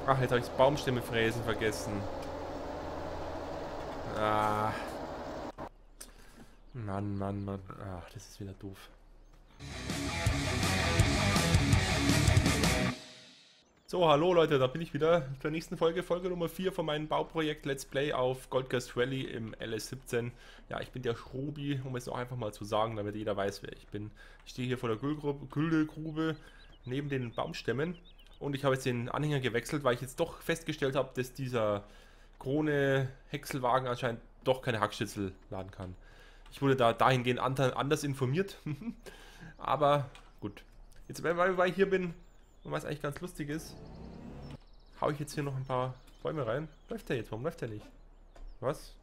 Ach, jetzt habe ich das Baumstämme fräsen vergessen. Ah, Mann, Mann, Mann. Ach, das ist wieder doof. So, hallo Leute, da bin ich wieder zur nächsten Folge, Folge Nummer 4 von meinem Bauprojekt Let's Play auf Goldgust Rally im LS17. Ja, ich bin der Schrobi, um es auch einfach mal zu sagen, damit jeder weiß, wer ich bin. Ich stehe hier vor der Güllgrube neben den Baumstämmen und ich habe jetzt den Anhänger gewechselt, weil ich jetzt doch festgestellt habe, dass dieser Krone Häckselwagen anscheinend doch keine Hackschnitzel laden kann. Ich wurde da dahingehend anders informiert, aber gut. Jetzt, weil ich hier bin, und was eigentlich ganz lustig ist, hau ich jetzt hier noch ein paar Bäume rein. Läuft der jetzt? Warum läuft der nicht? Was?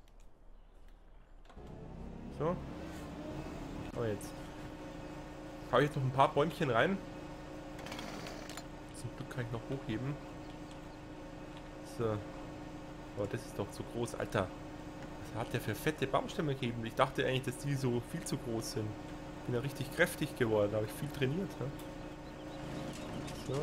So. Aber jetzt. Hau ich jetzt noch ein paar Bäumchen rein. Zum Glück kann ich noch hochheben. So. Oh, das ist doch zu groß. Alter. Was hat der für fette Baumstämme gegeben? Ich dachte eigentlich, dass die so viel zu groß sind. Bin ja richtig kräftig geworden. Da habe ich viel trainiert. Ne? So.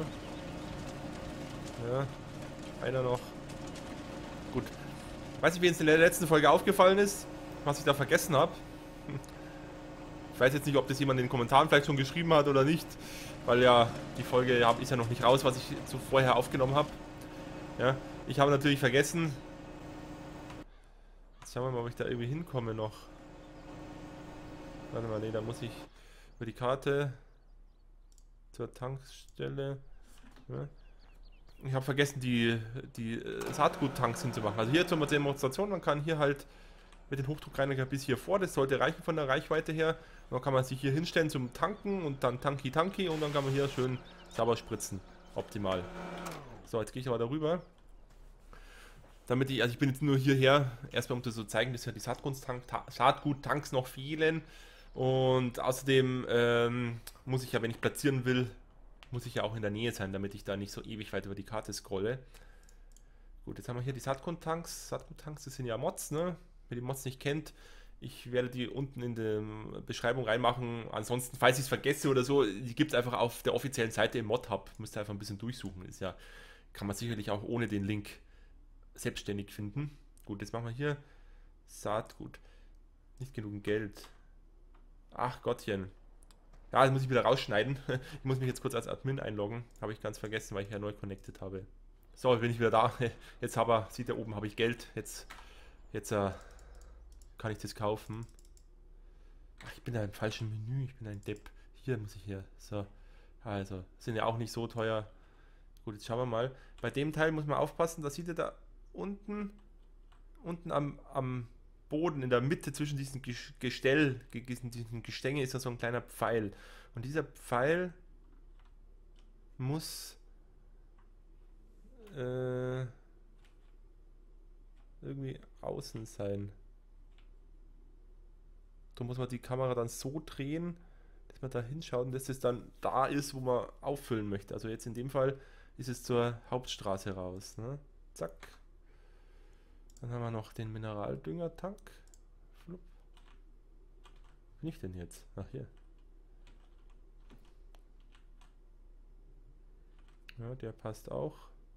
Ja. Einer noch. Gut. Weiß nicht, wie es in der letzten Folge aufgefallen ist, was ich da vergessen habe. Ich weiß jetzt nicht, ob das jemand in den Kommentaren vielleicht schon geschrieben hat oder nicht, weil ja die Folge ist ja noch nicht raus, was ich vorher aufgenommen habe. Ja, ich habe natürlich vergessen. Jetzt schauen wir mal, ob ich da irgendwie hinkomme noch. Warte mal, nee, da muss ich über die Karte zur Tankstelle. Ja. Ich habe vergessen, die Saatguttanks hinzumachen. Also hier zur Demonstration, man kann hier halt mit dem Hochdruckreiniger bis hier vor, das sollte reichen von der Reichweite her. Und dann kann man sich hier hinstellen zum Tanken und dann Tanki und dann kann man hier schön sauber spritzen. Optimal. So, jetzt gehe ich aber darüber. Damit ich, also ich bin jetzt nur hierher, erstmal um das zu zeigen, dass ja die Saatguttanks noch fehlen. Und außerdem muss ich ja, wenn ich platzieren will, muss ich ja auch in der Nähe sein, damit ich da nicht so ewig weit über die Karte scrolle. Gut, jetzt haben wir hier die Saatguttanks. Saatguttanks, das sind ja Mods, ne? Wer die Mods nicht kennt, ich werde die unten in der Beschreibung reinmachen. Ansonsten, falls ich es vergesse oder so, die gibt es einfach auf der offiziellen Seite im Mod-Hub. Müsst ihr einfach ein bisschen durchsuchen. Ist ja, kann man sicherlich auch ohne den Link selbstständig finden. Gut, jetzt machen wir hier Saatgut. Nicht genug Geld. Ach Gottchen. Ja, das muss ich wieder rausschneiden. Ich muss mich jetzt kurz als Admin einloggen. Habe ich ganz vergessen, weil ich ja neu connected habe. So, bin ich wieder da. Jetzt sieht er oben, habe ich Geld. Jetzt kann ich das kaufen. Ach, ich bin da im falschen Menü. Ich bin ein Depp. Hier muss ich hier. So. Also, sind ja auch nicht so teuer. Gut, jetzt schauen wir mal. Bei dem Teil muss man aufpassen. Da sieht ihr da unten, unten am Boden, in der Mitte zwischen diesen diesen Gestänge ist da so ein kleiner Pfeil. Und dieser Pfeil muss irgendwie außen sein. Da muss man die Kamera dann so drehen, dass man da hinschaut und dass es dann da ist, wo man auffüllen möchte. Also jetzt in dem Fall ist es zur Hauptstraße raus. Ne? Zack. Dann haben wir noch den Mineraldüngertank. Flupp. Wo bin ich denn jetzt? Ach, hier. Ja, der passt auch.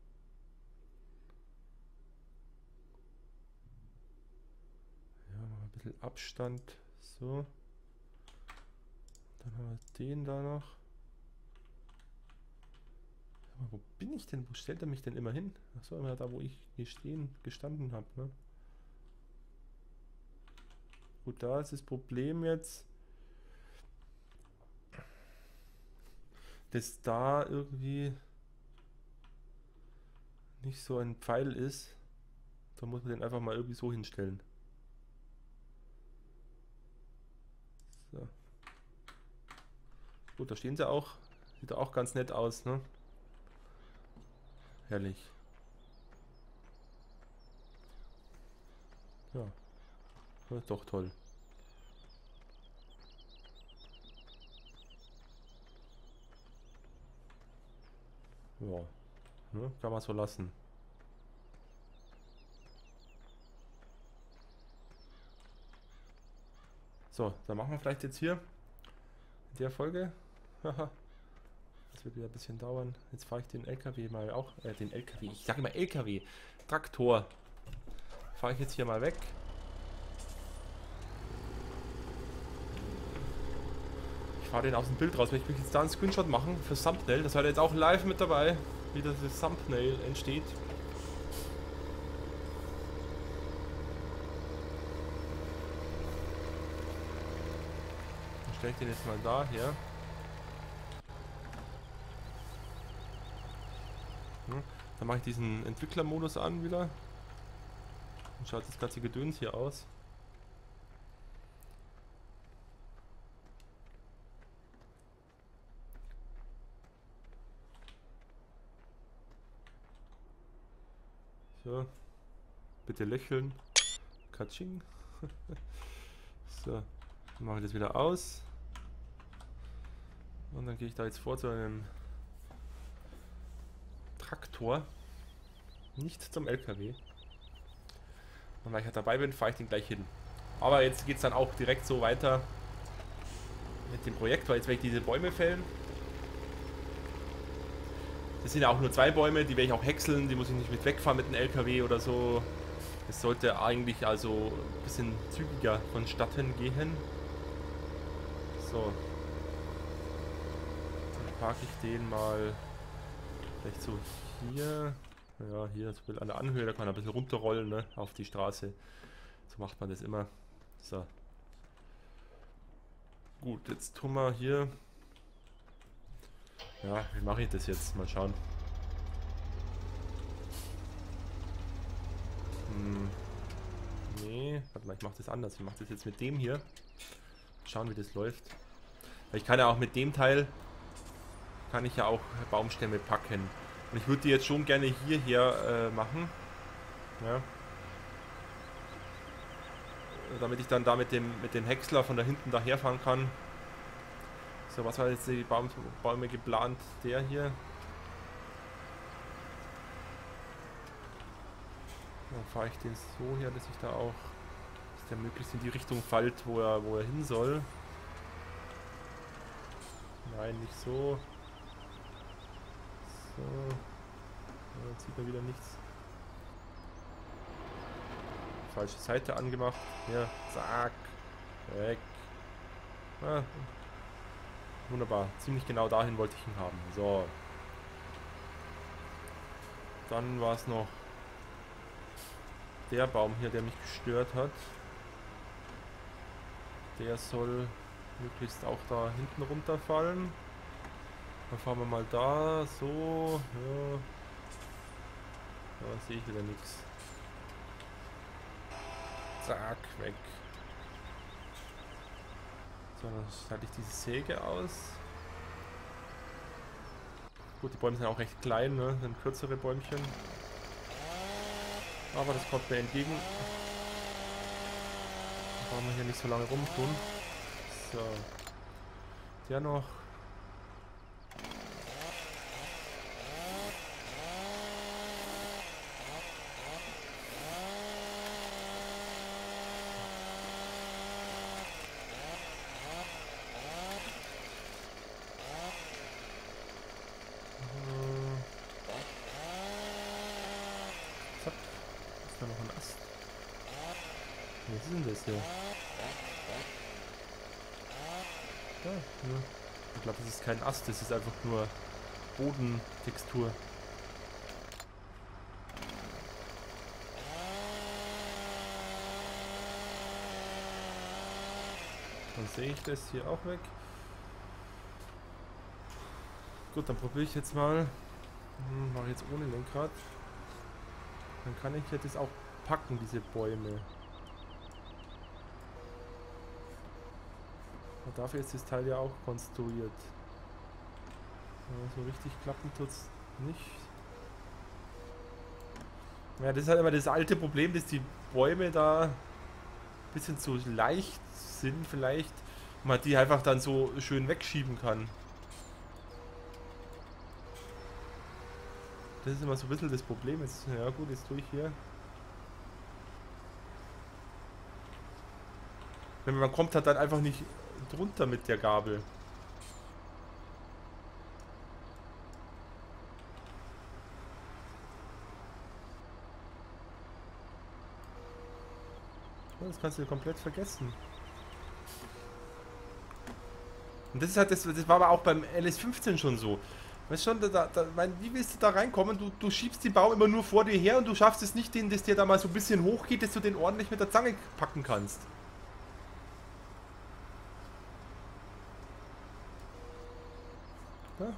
Ja, machen wir ein bisschen Abstand. So. Dann haben wir den da noch. Aber wo bin ich denn? Wo stellt er mich denn immer hin? Achso, immer da, wo ich gestanden habe. Ne? Gut, da ist das Problem jetzt, dass da irgendwie nicht so ein Pfeil ist. Da muss man den einfach mal irgendwie so hinstellen. So. Gut, da stehen sie auch. Sieht auch ganz nett aus, ne? Herrlich. Ja, das ist doch toll. Ja, ne? Kann man so lassen. So, dann machen wir vielleicht jetzt hier in der Folge. Haha. Das wird wieder ein bisschen dauern. Jetzt fahre ich den LKW mal auch, den LKW, ich sage immer LKW, Traktor. Fahre ich jetzt hier mal weg. Ich fahre den aus dem Bild raus. Wenn ich mich jetzt da einen Screenshot machen fürs Thumbnail, das war jetzt auch live mit dabei, wie das Thumbnail entsteht. Dann stelle ich den jetzt mal daher. Dann mache ich diesen Entwicklermodus an wieder. Und schaut das ganze Gedöns hier aus. So. Bitte lächeln. Katsching. So. Dann mache ich das wieder aus. Und dann gehe ich da jetzt vor zu einem Traktor. Nicht zum LKW. Und weil ich halt dabei bin, fahre ich den gleich hin. Aber jetzt geht es dann auch direkt so weiter mit dem Projekt, weil jetzt werde ich diese Bäume fällen. Das sind ja auch nur 2 Bäume, die werde ich auch häckseln, die muss ich nicht mit wegfahren mit dem LKW oder so. Es sollte eigentlich also ein bisschen zügiger vonstatten gehen. So. Dann parke ich den mal vielleicht so hier. Ja, hier so an der Anhöhe, da kann er ein bisschen runterrollen, ne, auf die Straße. So macht man das immer. So. Gut, jetzt tun wir hier. Ja, wie mache ich das jetzt? Mal schauen. Nee, warte mal, ich mache das anders. Ich mache das jetzt mit dem hier. Schauen, wie das läuft. Weil ich kann ja auch mit dem Teil, kann ich ja auch Baumstämme packen. Und ich würde die jetzt schon gerne hierher machen. Ja. Damit ich dann da mit dem Häcksler von da hinten daherfahren kann. So, was war jetzt die Bäume geplant? Der hier. Dann fahre ich den so her, dass ich da auch, dass der möglichst in die Richtung fällt, wo er hin soll. Nein, nicht so. So. Ja, jetzt sieht man wieder nichts. Falsche Seite angemacht. Hier, zack. Weg. Ah. Wunderbar. Ziemlich genau dahin wollte ich ihn haben. So. Dann war es noch der Baum hier, der mich gestört hat. Der soll möglichst auch da hinten runterfallen. Dann fahren wir mal da. So. Ja. Da sehe ich wieder nichts. Zack, weg. So, dann schalte ich diese Säge aus. Gut, die Bäume sind auch recht klein, ne? Sind kürzere Bäumchen. Aber das kommt mir entgegen. Da brauchen wir hier nicht so lange rumtun. So. Der noch. Noch ein Ast. Was ist denn das hier? Ja. Ich glaube, das ist kein Ast, das ist einfach nur Bodentextur. Dann sehe ich das hier auch weg. Gut, dann probiere ich jetzt mal. Mache jetzt ohne Lenkrad. Dann kann ich ja das auch packen, diese Bäume. Und dafür ist das Teil ja auch konstruiert. Ja, so richtig klappen tut es nicht. Ja, das ist halt immer das alte Problem, dass die Bäume da ein bisschen zu leicht sind vielleicht. Und man die einfach dann so schön wegschieben kann. Das ist immer so ein bisschen das Problem. Jetzt, ja gut, jetzt tue ich hier. Wenn man kommt, hat dann einfach nicht drunter mit der Gabel. Das kannst du komplett vergessen. Und das ist halt, das war aber auch beim LS15 schon so. Weißt schon, wie willst du da reinkommen? Du schiebst den Baum immer nur vor dir her und du schaffst es nicht, dass der da mal so ein bisschen hochgeht, dass du den ordentlich mit der Zange packen kannst. Ja.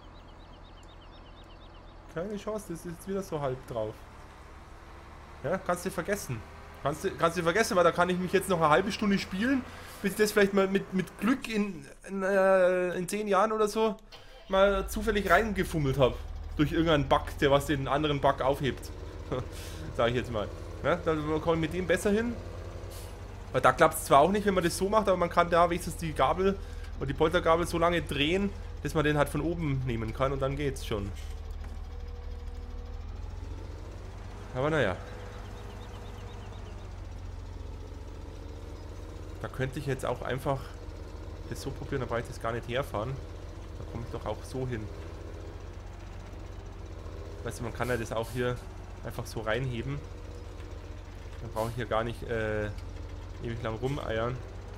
Keine Chance, das ist jetzt wieder so halb drauf. Ja, kannst du vergessen. Kannst du vergessen, weil da kann ich mich jetzt noch eine halbe Stunde spielen, bis ich das vielleicht mal mit Glück in 10 Jahren oder so mal zufällig reingefummelt habe. Durch irgendeinen Bug, der was den anderen Bug aufhebt. Sag ich jetzt mal. Ja, da komme ich mit dem besser hin. Weil da klappt es zwar auch nicht, wenn man das so macht, aber man kann da wenigstens die Gabel oder die Poltergabel so lange drehen, dass man den halt von oben nehmen kann und dann geht's schon. Aber naja. Da könnte ich jetzt auch einfach das so probieren, da brauche ich das gar nicht herfahren. Da komme ich doch auch so hin. Weißt du, man kann ja das auch hier einfach so reinheben. Dann brauche ich hier gar nicht ewig lang rumeiern.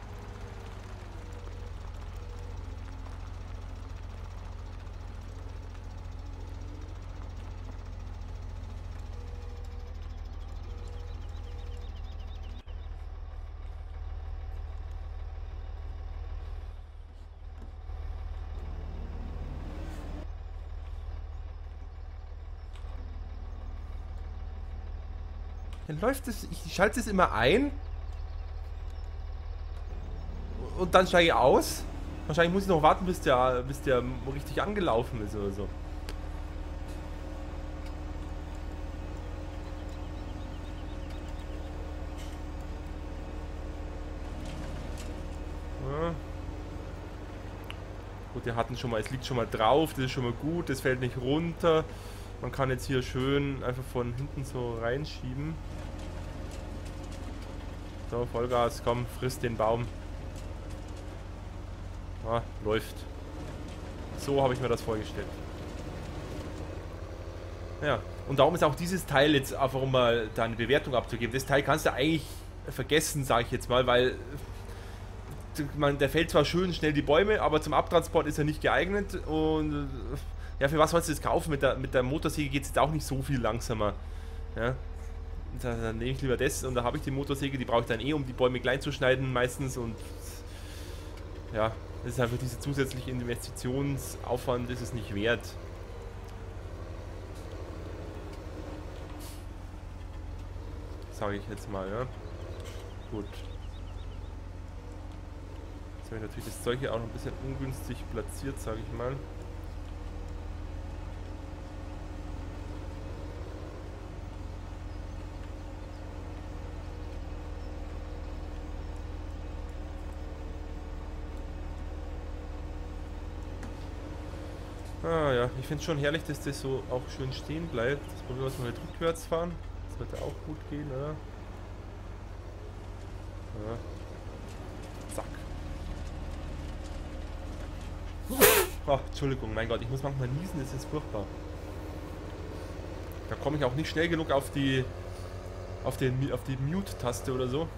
Dann läuft es, ich schalte es immer ein und dann steige ich aus. Wahrscheinlich muss ich noch warten, bis der richtig angelaufen ist oder so. Ja. Gut, der hatten schon mal, es liegt schon mal drauf, das ist schon mal gut, das fällt nicht runter. Man kann jetzt hier schön einfach von hinten so reinschieben. So, Vollgas, komm, frisst den Baum. Ah, läuft. So habe ich mir das vorgestellt. Ja, und darum ist auch dieses Teil jetzt einfach, um mal da eine Bewertung abzugeben. Das Teil kannst du eigentlich vergessen, sage ich jetzt mal, weil der fällt zwar schön schnell die Bäume, aber zum Abtransport ist er nicht geeignet. Und ja, für was sollst du das kaufen? Mit der Motorsäge geht es jetzt auch nicht so viel langsamer. Ja. Dann nehme ich lieber das und da habe ich die Motorsäge, die brauche ich dann eh, um die Bäume klein zu schneiden meistens und ja, das ist einfach dieser zusätzliche Investitionsaufwand, ist es nicht wert. Sage ich jetzt mal, ja. Gut. Jetzt habe ich natürlich das Zeug hier auch noch ein bisschen ungünstig platziert, sage ich mal. Ah ja, ich finde es schon herrlich, dass das so auch schön stehen bleibt. Das probieren wir mal mit rückwärts fahren. Das sollte auch gut gehen, oder? Ja. Zack. Oh, Entschuldigung, mein Gott, ich muss manchmal niesen, das ist furchtbar. Da komme ich auch nicht schnell genug auf die Mute-Taste oder so.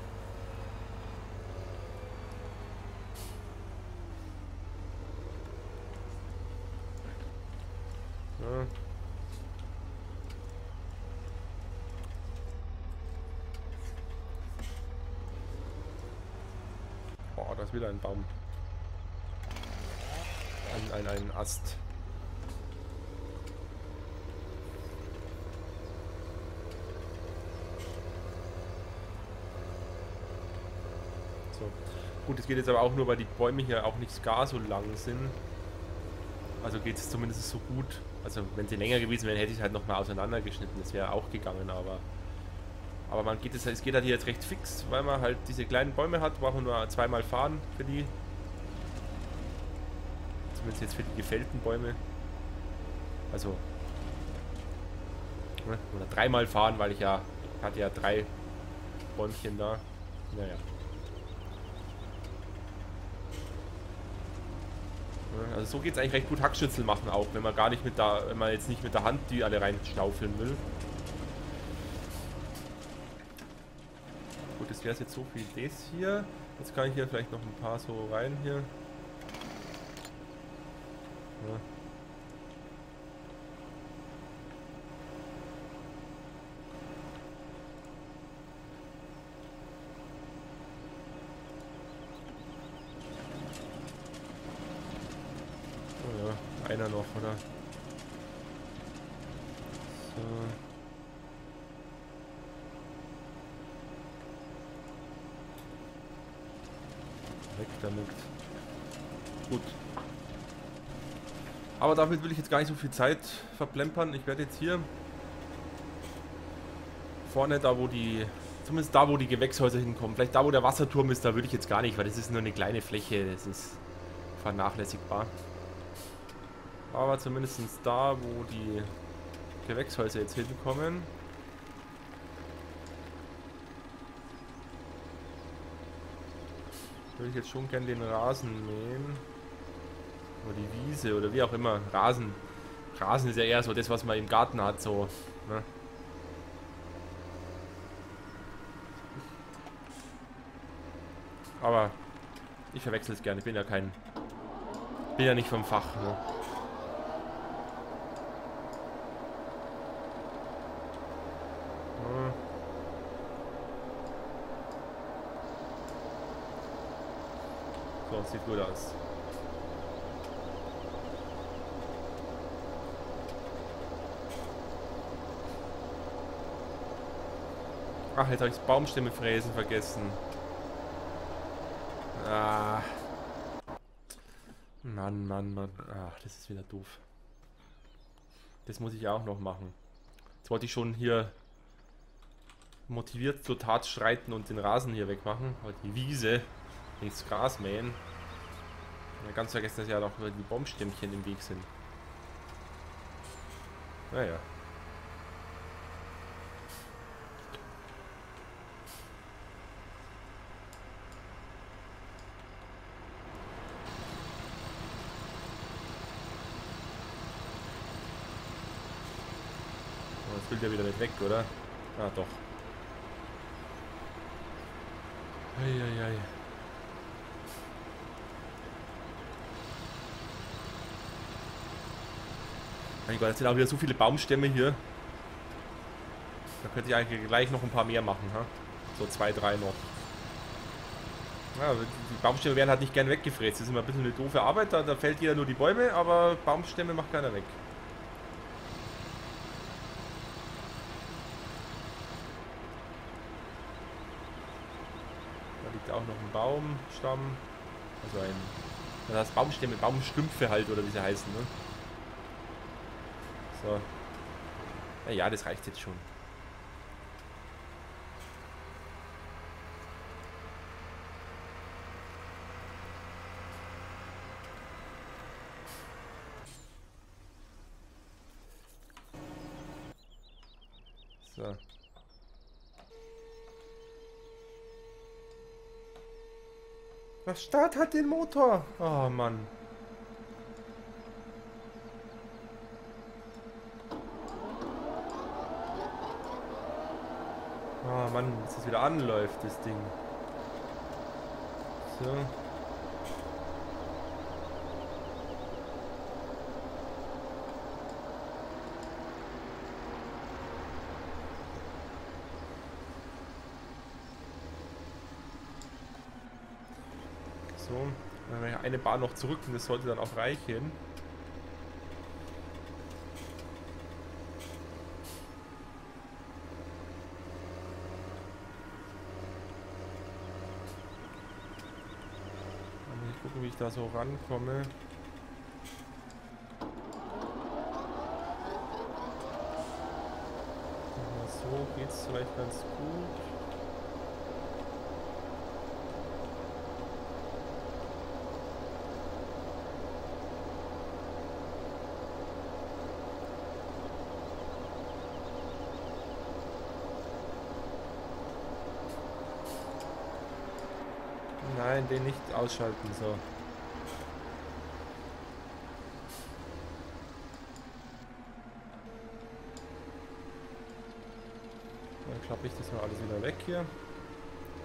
Ja. Oh, da ist wieder ein Baum. Ein Ast. So. Gut, es geht jetzt aber auch nur, weil die Bäume hier auch nicht gar so lang sind. Also geht es zumindest so gut. Also wenn sie länger gewesen wären, hätte ich es halt nochmal auseinandergeschnitten. Das wäre auch gegangen, aber es geht halt hier jetzt recht fix, weil man halt diese kleinen Bäume hat, brauchen wir nur zweimal fahren für die. Zumindest jetzt für die gefällten Bäume. Also ne, oder dreimal fahren, weil ich hatte ja 3 Bäumchen da. Naja. Also so geht es eigentlich recht gut Hackschnitzel machen auch, wenn man wenn man jetzt nicht mit der Hand die alle reinstaufeln will. Gut, das wäre jetzt so viel das hier. Jetzt kann ich hier vielleicht noch ein paar so rein hier. Ja. Oh ja, einer noch, oder? So. Weg damit. Gut. Aber damit will ich jetzt gar nicht so viel Zeit verplempern. Ich werde jetzt hier vorne, da wo die, zumindest da wo die Gewächshäuser hinkommen, vielleicht da wo der Wasserturm ist, da würde ich jetzt gar nicht, weil das ist nur eine kleine Fläche, das ist vernachlässigbar. Aber zumindest da, wo die Gewächshäuser jetzt hinkommen. Würde ich jetzt schon gerne den Rasen mähen. Oder die Wiese oder wie auch immer. Rasen. Rasen ist ja eher so das, was man im Garten hat, so. Ne? Aber ich verwechsel es gerne. Ich bin ja kein. Bin ja nicht vom Fach. Ne? So, sieht gut aus. Ach, jetzt habe ich das Baumstämme fräsen vergessen. Ah. Mann, Mann, Mann. Ach, das ist wieder doof. Das muss ich auch noch machen. Jetzt wollte ich schon hier motiviert zur Tat schreiten und den Rasen hier wegmachen. Aber die Wiese, das Gras mähen. Ja, ganz vergessen, dass ja noch die Baumstämmchen im Weg sind. Naja. Das will der wieder nicht weg, oder? Ah, doch. Eieiei. Mein Gott, jetzt sind auch wieder so viele Baumstämme hier. Da könnte ich eigentlich gleich noch ein paar mehr machen, ha? So 2, 3 noch. Ja, die Baumstämme werden halt nicht gern weggefräst. Das ist immer ein bisschen eine doofe Arbeit. Da fällt jeder nur die Bäume, aber Baumstämme macht keiner weg. Da liegt auch noch ein Baumstamm. Also ein. Das heißt Baumstämme, Baumstümpfe halt, oder wie sie heißen, ne? So. Naja, das reicht jetzt schon. So. Das Start hat den Motor. Oh Mann. Oh Mann, dass das wieder anläuft, das Ding. So. So. Dann haben wir eine Bahn noch zurück und das sollte dann auch reichen. Gucken, wie ich da so rankomme. So geht es vielleicht ganz gut. Nein, den nicht ausschalten, so. Dann klappe ich das mal alles wieder weg hier.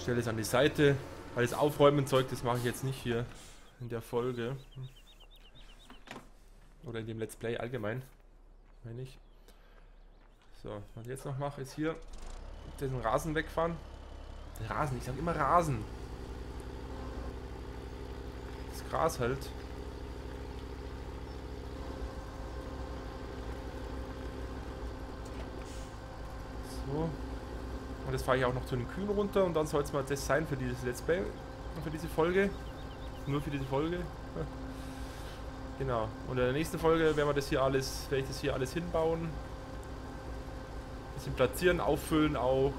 stelle es an die Seite. Alles aufräumen Zeug, das mache ich jetzt nicht hier in der Folge. Oder in dem Let's Play allgemein. Meine ich. So, was ich jetzt noch mache, ist hier den Rasen wegfahren. Rasen, ich sage immer Rasen. Das Gras halt. So. Und jetzt fahre ich auch noch zu den Kühen runter und dann soll es mal das sein für dieses Let's Play. Und für diese Folge. Nur für diese Folge. Genau. Und in der nächsten Folge werden wir das hier alles, werde ich das hier alles hinbauen. Bisschen platzieren, auffüllen auch.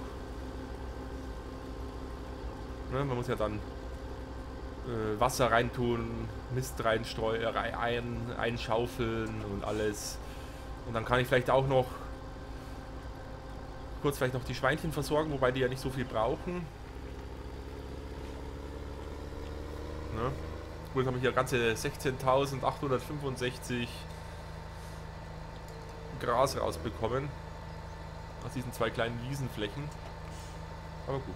Ne, man muss ja dann Wasser reintun, Mist reinstreuen, einschaufeln und alles. Und dann kann ich vielleicht auch noch kurz vielleicht noch die Schweinchen versorgen, wobei die ja nicht so viel brauchen. Ne? Gut, haben wir hier ganze 16.865 Gras rausbekommen. Aus diesen 2 kleinen Wiesenflächen. Aber gut.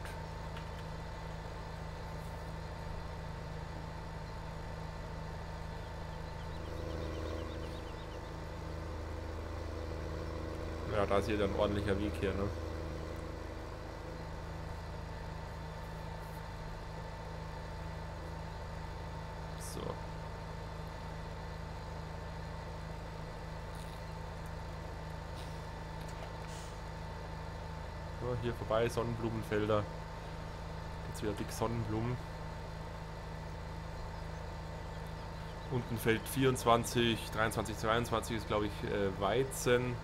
Ja, da ist hier dann ein ordentlicher Weg hier, ne? So. So, hier vorbei, Sonnenblumenfelder. Jetzt wieder dick Sonnenblumen. Unten Feld 24, 23, 22 ist glaube ich Weizen.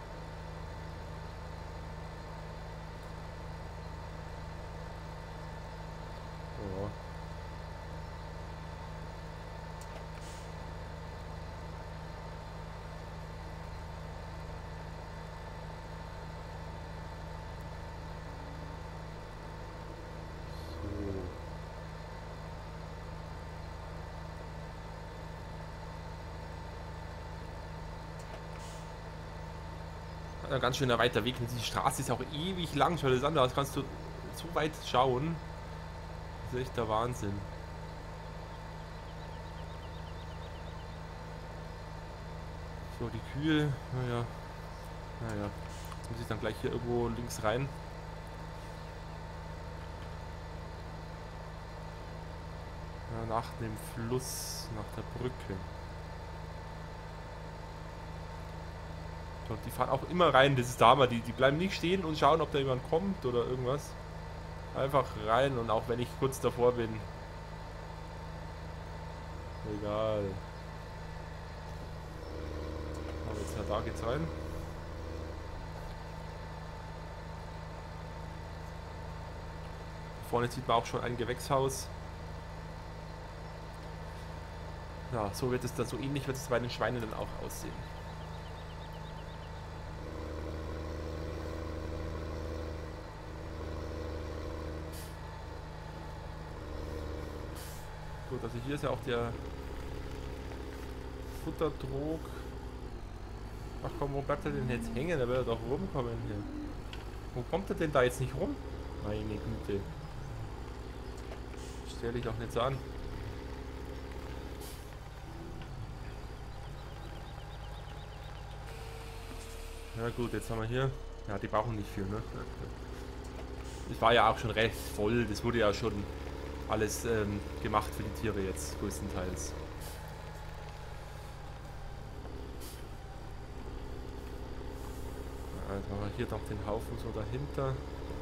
Ein ganz schöner weiter Weg. Die Straße ist auch ewig lang. Schau dir das an, da kannst du so weit schauen. Das ist echt der Wahnsinn. So, die Kühe. Naja. Jetzt muss ich dann gleich hier irgendwo links rein. Ja, nach dem Fluss, nach der Brücke. Die fahren auch immer rein, das ist da mal, die bleiben nicht stehen und schauen, ob da jemand kommt oder irgendwas. Einfach rein und auch wenn ich kurz davor bin. Egal. Aber jetzt, ja, da geht's rein. Vorne sieht man auch schon ein Gewächshaus. Ja, so wird es dann, so ähnlich wird es bei den Schweinen dann auch aussehen. Gut, also hier ist ja auch der Futtertrog. Ach komm, wo bleibt er denn jetzt hängen? Der will ja doch rumkommen hier. Wo kommt er denn da jetzt nicht rum? Meine Güte. Stell dich doch nicht so an. Ja gut, jetzt haben wir hier. Ja, die brauchen nicht viel, ne? Das war ja auch schon recht voll. Das wurde ja schon alles gemacht für die Tiere jetzt, größtenteils. Also haben wir hier noch den Haufen so dahinter.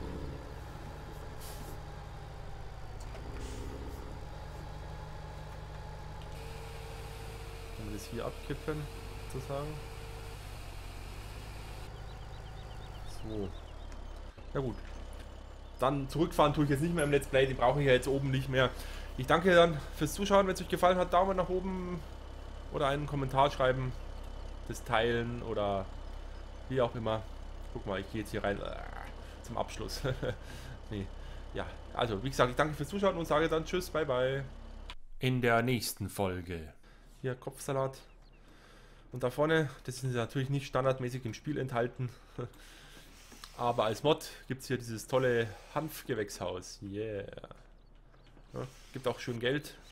Können wir das hier abkippen, sozusagen. So. Ja gut. Dann zurückfahren tue ich jetzt nicht mehr im Let's Play, den brauche ich ja jetzt oben nicht mehr. Ich danke dann fürs Zuschauen, wenn es euch gefallen hat, Daumen nach oben oder einen Kommentar schreiben, das teilen oder wie auch immer. Guck mal, ich gehe jetzt hier rein zum Abschluss. Nee. Ja, also wie gesagt, ich danke fürs Zuschauen und sage dann tschüss, bye bye. In der nächsten Folge. Hier Kopfsalat. Und da vorne, das ist natürlich nicht standardmäßig im Spiel enthalten. Aber als Mod gibt es hier dieses tolle Hanfgewächshaus. Yeah. Ja, gibt auch schön Geld.